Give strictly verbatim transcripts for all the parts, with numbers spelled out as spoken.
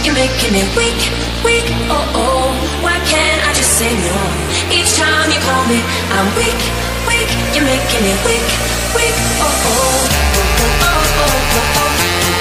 you're making me weak, weak, oh oh. Why can't I just say no? Each time you call me, I'm weak, weak, you're making me weak, weak, oh oh. Oh oh oh oh oh oh.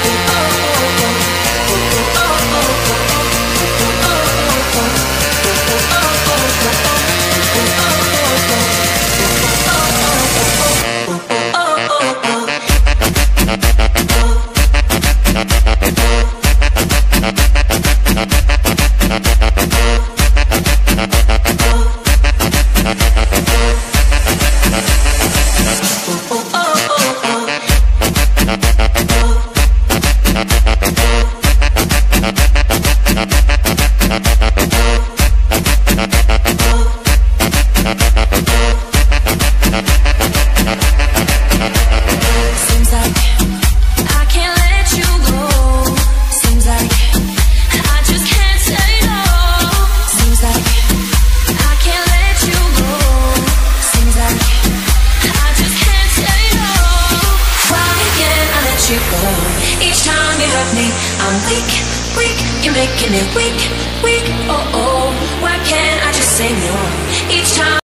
Each time you hurt me, I'm weak, weak, you're making it weak, weak, oh oh. Why can't I just say no? Each time